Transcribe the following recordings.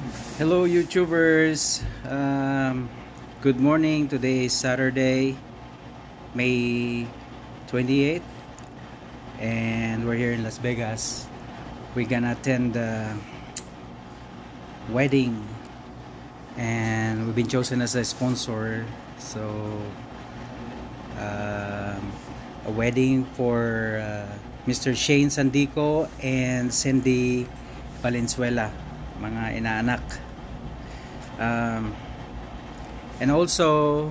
Hello YouTubers, good morning. Today is Saturday, May 28th, and we're here in Las Vegas. We're gonna attend the wedding, and we've been chosen as a sponsor. So a wedding for Mr. Shane Sandico and Cindy Valenzuela, mga inaanak. And also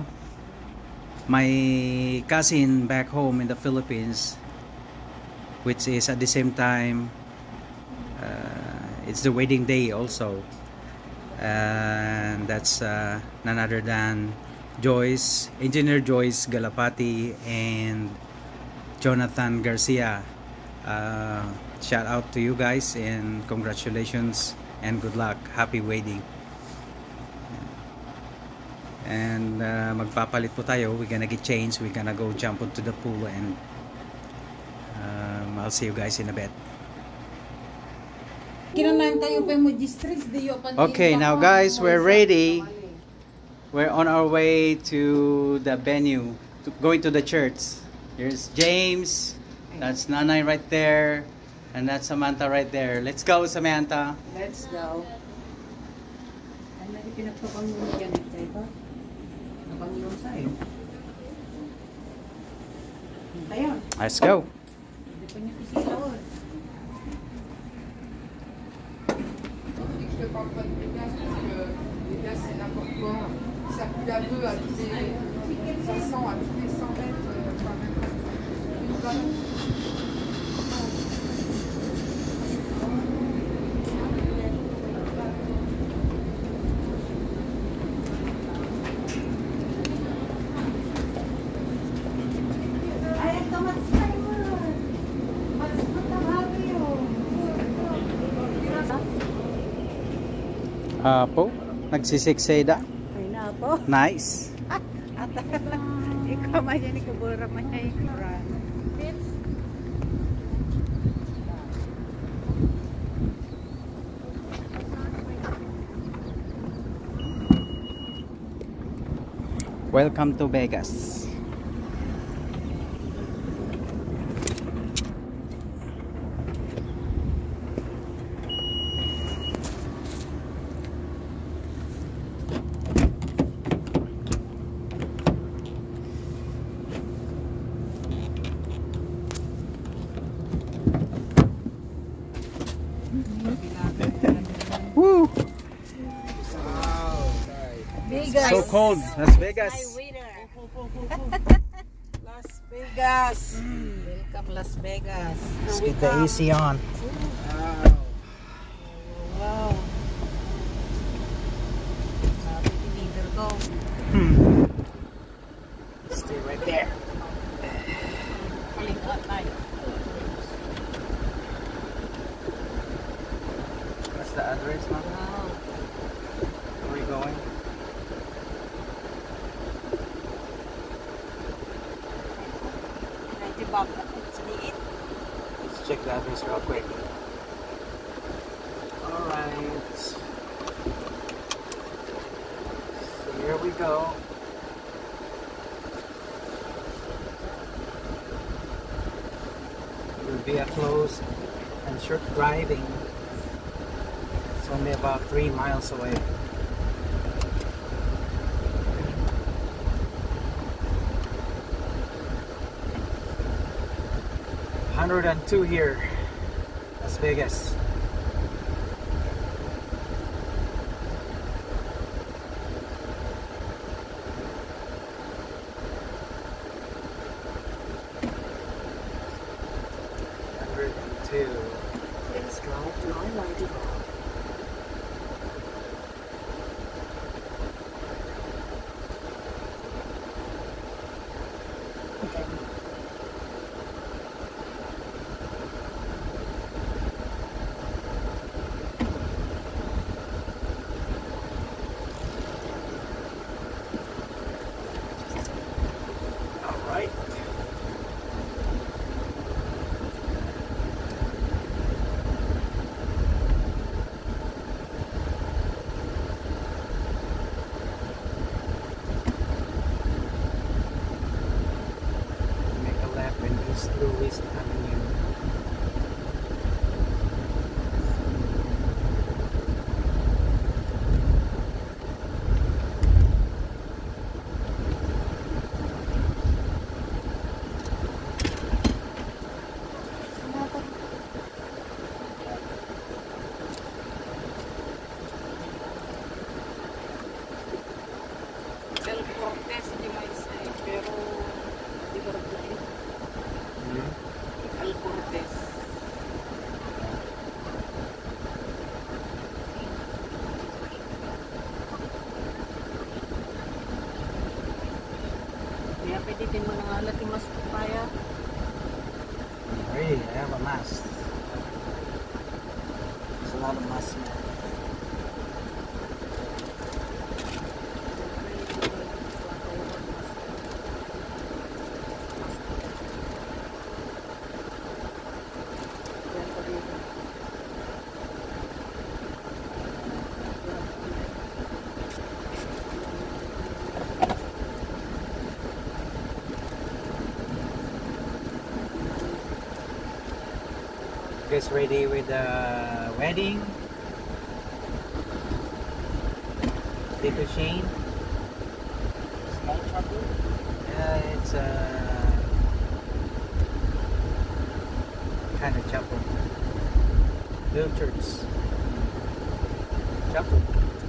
my cousin back home in the Philippines, which is at the same time it's the wedding day also, and that's none other than Joyce, Engineer Joyce Galapati and Jonathan Garcia. Shout out to you guys and congratulations and good luck. Happy wedding. And magpapalit po tayo. We're gonna get changed. We're gonna go jump into the pool, and I'll see you guys in a bit. Okay, now guys, we're ready. We're on our way to the venue, going to the church. Here's James, that's Nanay right there, and that's Samantha right there. Let's go, Samantha. Let's go. Let's go. Je ne parle pas de Vegas parce que Vegas c'est n'importe quoi. Ça pue à peu à tous les... Ça sent à tous les 100 mètres. Une balle. Po, nagsisikseda. Ay na po. Nice. Ikaw man yan, ikabura man yan. Welcome to Vegas. Woo! Vegas. So cold, Las Vegas. Las Vegas. Welcome Las Vegas. Let's get the AC on. Wow. Sabi ni leader ko. Stay right there. Palingat na yun. What's the address, ma'am? Where are we going? Let's check the address real quick. Alright. So here we go. It will be a close and short driving. It's only about 3 miles away. $102 here, Las Vegas. Please drive to I-90 Road. Pwede din mo nang alat yung mas kupaya. Hey, I have a mask. There's a lot of masks here. Guys ready with the wedding? Tito Shane? Small chapel. Yeah, it's a kind of chapel. Little church. Chapel.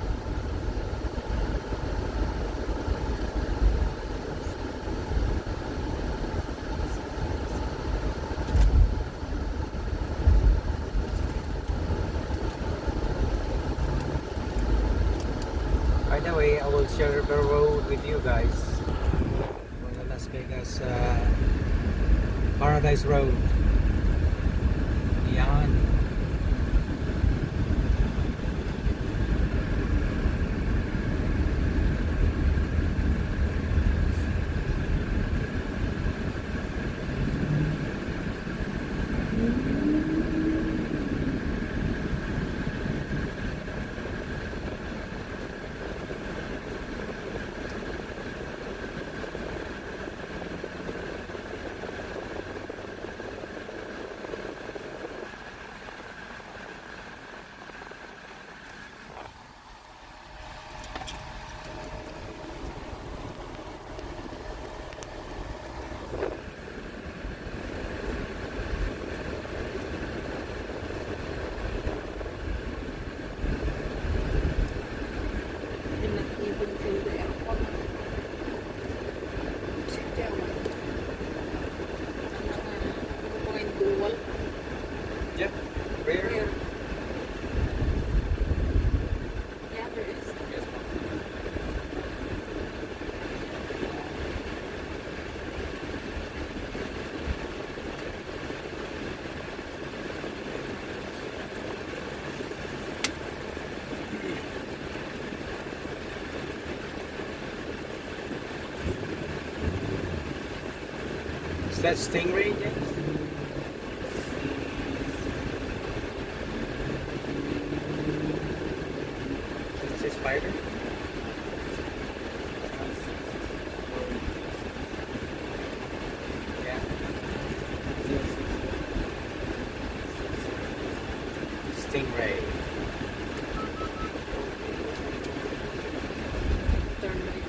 By the way, I will share the road with you guys for the Las Vegas Paradise Road. Yan. Even through the airport. Sit down. Going dual. Yeah. Where? Here. Yeah, there is. Yes, Is that Stingray, James? Is it a spider? Yeah. Stingray. Turn right.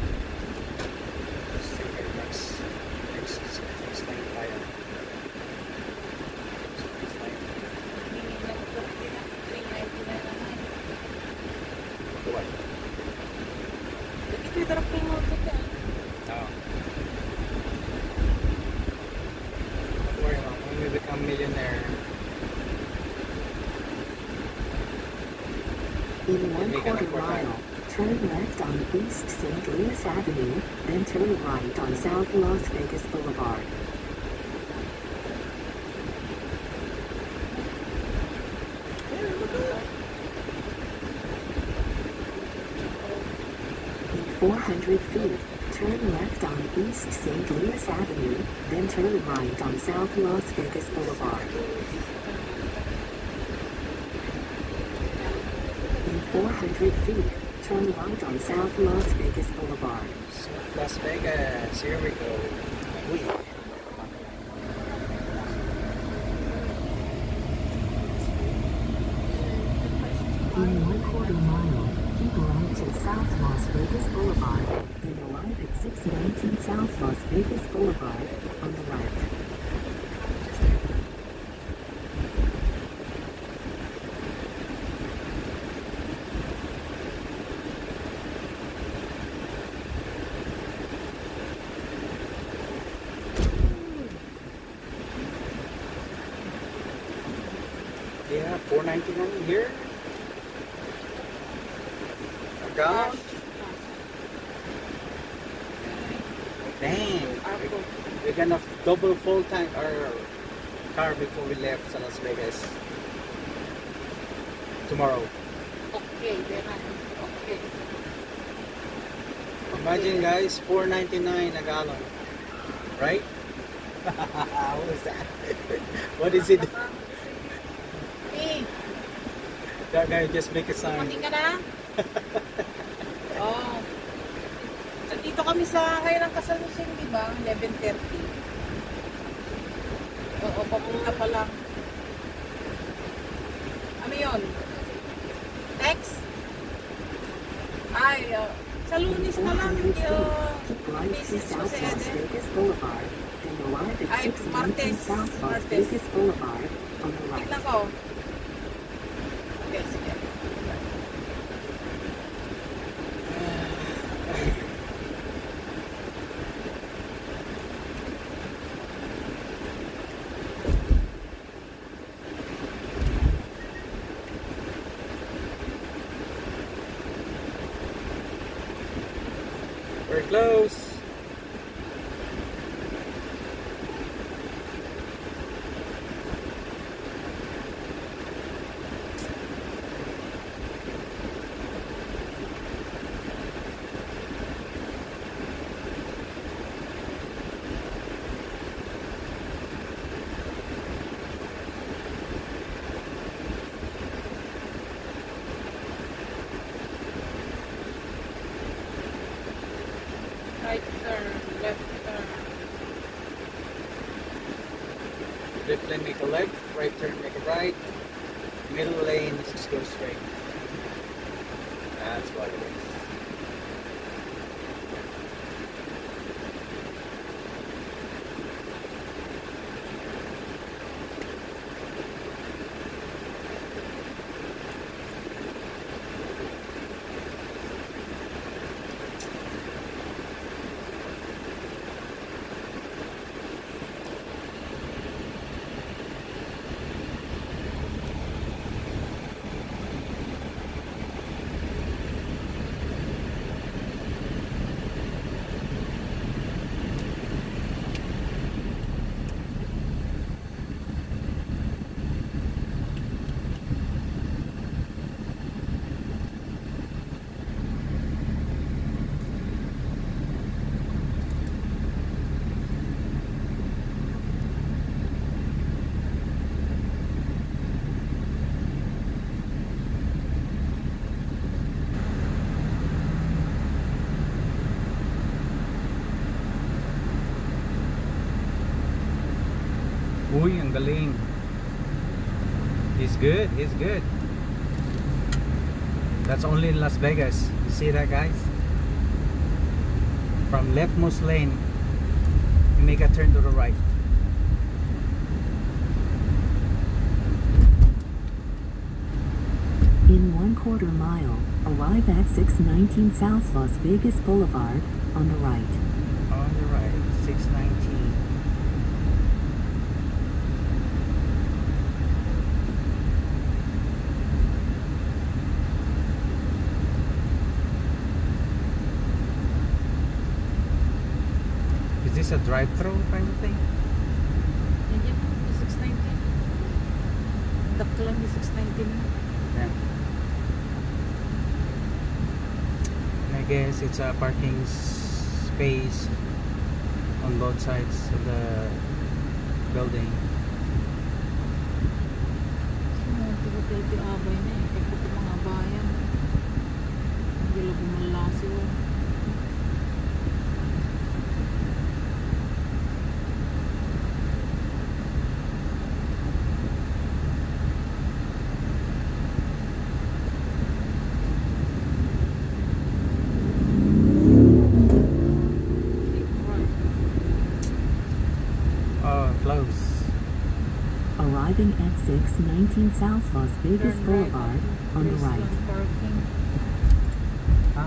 Stingray next lane fire. What? Ito yung darapin mo ito ka. Oh. Don't worry, Mom. When we become millionaire, In we can 1/4 afford that. mile, turn left on East St. Louis Avenue, then turn right on South Las Vegas Boulevard. In 400 feet, turn left on East St. Louis Avenue, then turn right on South Las Vegas Boulevard. In 400 feet, turn right on South Las Vegas Boulevard. Las Vegas, here we go. Uy. In 1/4 mile, keep right to South Las Vegas Boulevard, then arrive at 619 South Las Vegas Boulevard, on the right. Yeah, $4.99 here. Oh gosh. Dang. We're gonna double full tank our car before we left sa Las Vegas tomorrow. Okay, then okay. Imagine guys, $4.99 a gallon, right? What is that? What is it? Eh, That guy just make a sign. dumating ka na? Oh. Dito kami sa ngayon ang kasal ni Sheng, di ba? 11:30. Oo, papunta pa lang. Ano yun? Text? Ay, sa Lunes na lang. Keep right to Message ko South si Las Ede. Vegas Boulevard, then arrive at Ay, 619 Martes. South Las Martes. Vegas Boulevard on the right. Tignan ko. Okay, sige. We're close. Right turn, left turn. Left lane make a left, right turn make a right, middle lane just go straight. That's what it is. Uy, ang galing. He's good, he's good. That's only in Las Vegas. You see that, guys? From leftmost lane, you make a turn to the right. In 1/4 mile, arrive at 619 South Las Vegas Boulevard on the right. On the right, 619. Is this a drive-through kind of thing? Yan yan, yung 619. Daklan yung 619. Yeah. And I guess it's a parking space on both sides of the building. Tiga-tiga abay na eh. Kaya pati mga bayan. Hindi lang bumalasiw eh. Oh, close. Arriving at 619 South Las Vegas Turn Boulevard on the There's right. lang parking. Huh?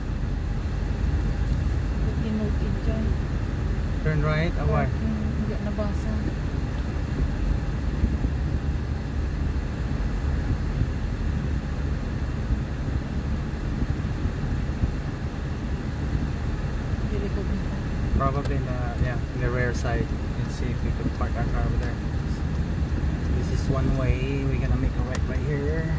Tinutid dyan. Turn right? Oh, why? Hindi nabasa. Hindi likod nito. Probably na yeah, in the rear side. Let's see if we can park our car over there. This is one way. We're gonna make a right here.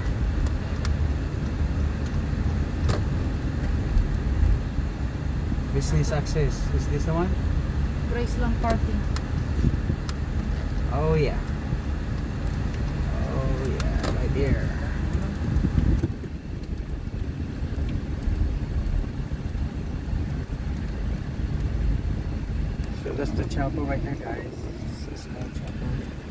Business access. Is this the one? Graceland parking. Oh yeah. Oh yeah, right there. So that's the chapel right there, guys. It's a small chapel.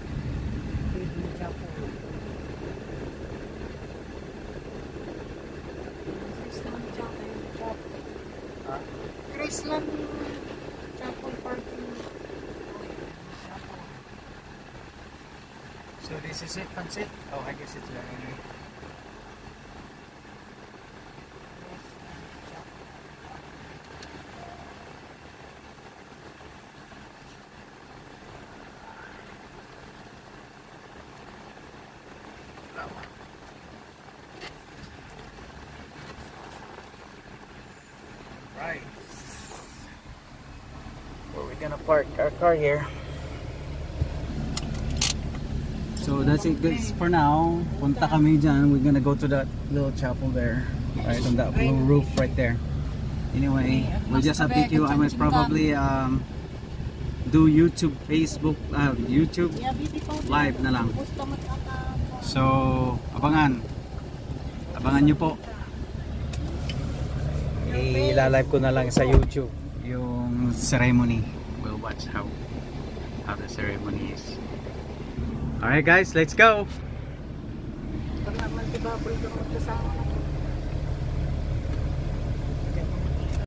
Graceland chapel parking. So this is it, Pansit? Oh, I guess it's there anyway. Right. Where we're gonna park our car here. So that's it guys for now. Punta kami dyan. We're gonna go to that little chapel there. Right on that blue roof right there. Anyway, we'll just update you. I will probably do YouTube, Facebook, YouTube live na lang. So, abangan nyo po. I-live ko na lang sa YouTube yung ceremony. We'll watch how the ceremony is. Alright guys, let's go! Pag naman si Baboy doon kasama